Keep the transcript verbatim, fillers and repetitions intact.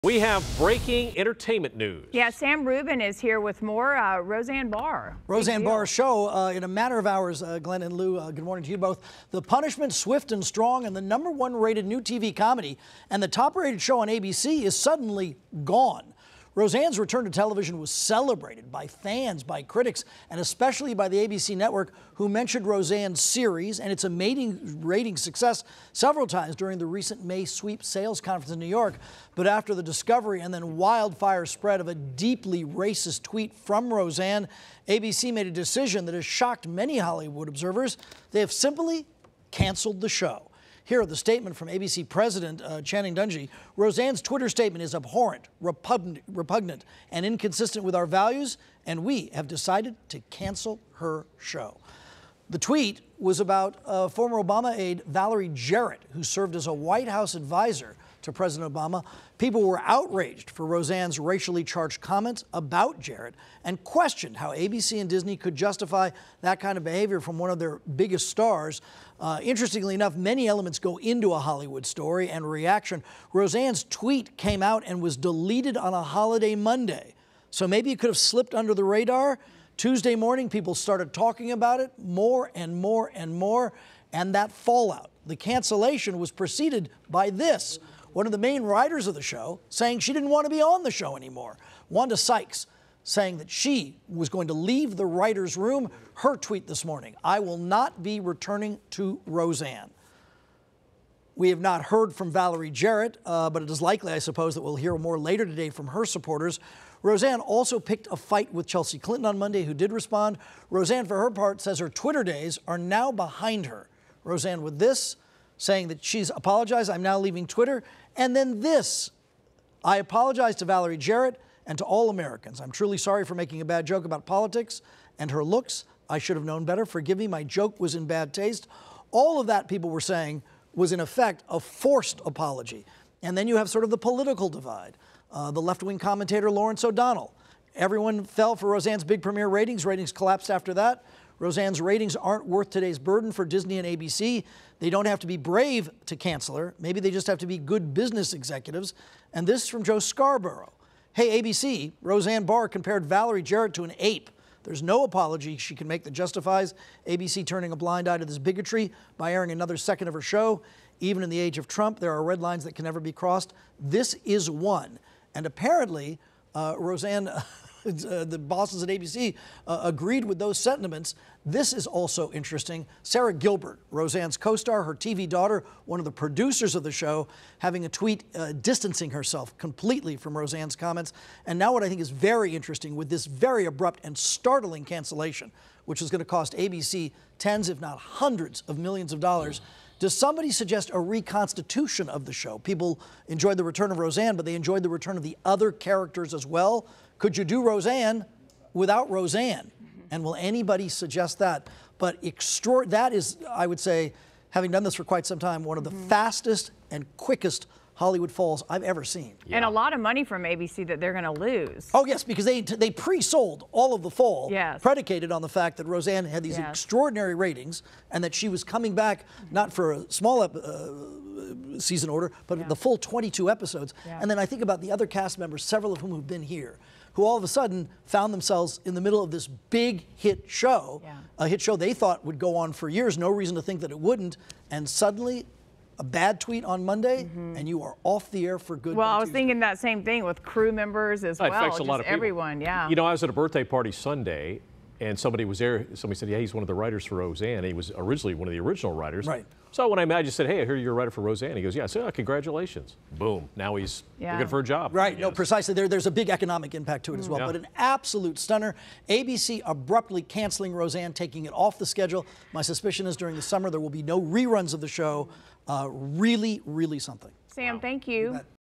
We have breaking entertainment news. Yeah, Sam Rubin is here with more. Uh, Roseanne Barr. Roseanne Barr's show uh, in a matter of hours. Uh, Glenn and Lou, uh, good morning to you both. The punishment swift and strong, and the number one rated new T V comedy and the top rated show on A B C is suddenly gone. Roseanne's return to television was celebrated by fans, by critics, and especially by the A B C network, who mentioned Roseanne's series and its amazing rating success several times during the recent May sweep sales conference in New York. But after the discovery and then wildfire spread of a deeply racist tweet from Roseanne, A B C made a decision that has shocked many Hollywood observers. They have simply canceled the show. Here, the statement from A B C President uh, Channing Dungey. Roseanne's Twitter statement is abhorrent, repugnant, repugnant, and inconsistent with our values, and we have decided to cancel her show. The tweet was about uh, former Obama aide Valerie Jarrett, who served as a White House advisor to President Obama. People were outraged for Roseanne's racially charged comments about Jarrett and questioned how A B C and Disney could justify that kind of behavior from one of their biggest stars. Uh, interestingly enough, many elements go into a Hollywood story and reaction. Roseanne's tweet came out and was deleted on a holiday Monday. So maybe it could have slipped under the radar. Tuesday morning, people started talking about it more and more and more, and that fallout, the cancellation, was preceded by this. One of the main writers of the show saying she didn't want to be on the show anymore. Wanda Sykes saying that she was going to leave the writer's room. Her tweet this morning: I will not be returning to Roseanne. We have not heard from Valerie Jarrett, uh, but it is likely, I suppose, that we'll hear more later today from her supporters. Roseanne also picked a fight with Chelsea Clinton on Monday, who did respond. Roseanne, for her part, says her Twitter days are now behind her. Roseanne with this, saying that she's apologized, I'm now leaving Twitter. And then this: I apologize to Valerie Jarrett and to all Americans. I'm truly sorry for making a bad joke about politics and her looks. I should have known better. Forgive me, my joke was in bad taste. All of that, people were saying, was in effect a forced apology. And then you have sort of the political divide. Uh, the left-wing commentator Lawrence O'Donnell. Everyone fell for Roseanne's big premiere ratings. Ratings collapsed after that. Roseanne's ratings aren't worth today's burden for Disney and A B C. They don't have to be brave to cancel her. Maybe they just have to be good business executives. And this from Joe Scarborough. Hey, A B C, Roseanne Barr compared Valerie Jarrett to an ape. There's no apology she can make that justifies A B C turning a blind eye to this bigotry by airing another second of her show. Even in the age of Trump, there are red lines that can never be crossed. This is one. And apparently, uh, Roseanne, uh, the bosses at A B C, uh, agreed with those sentiments. This is also interesting. Sarah Gilbert, Roseanne's co-star, her T V daughter, one of the producers of the show, having a tweet uh, distancing herself completely from Roseanne's comments. And now what I think is very interesting, with this very abrupt and startling cancellation, which is going to cost A B C tens, if not hundreds of millions of dollars, does somebody suggest a reconstitution of the show? People enjoyed the return of Roseanne, but they enjoyed the return of the other characters as well. Could you do Roseanne without Roseanne? Mm-hmm. And will anybody suggest that? But extra- that is, I would say, having done this for quite some time, one of the mm-hmm. fastest and quickest Hollywood falls I've ever seen. Yeah. And a lot of money from A B C that they're going to lose. Oh, yes, because they they pre-sold all of the fall, yes. predicated on the fact that Roseanne had these yes. extraordinary ratings and that she was coming back not for a small ep- uh, season order, but yeah. the full twenty-two episodes. Yeah. And then I think about the other cast members, several of whom have been here, who all of a sudden found themselves in the middle of this big hit show, yeah. a hit show they thought would go on for years, no reason to think that it wouldn't, and suddenly a bad tweet on Monday, mm-hmm. and you are off the air for good. Well, I was thinking that same thing with crew members as well. It affects a lot just of people. Everyone, yeah. You know, I was at a birthday party Sunday, and somebody was there. Somebody said, yeah, he's one of the writers for Roseanne. He was originally one of the original writers. Right. So when I met, I just said, hey, I hear you're a writer for Roseanne. He goes, yeah. I said, oh, congratulations. Boom. Now he's yeah. looking for a job. Right. No, precisely. There, there's a big economic impact to it as well. Yeah. But an absolute stunner. A B C abruptly canceling Roseanne, taking it off the schedule. My suspicion is during the summer there will be no reruns of the show. Uh, really, really something. Sam, wow. thank you.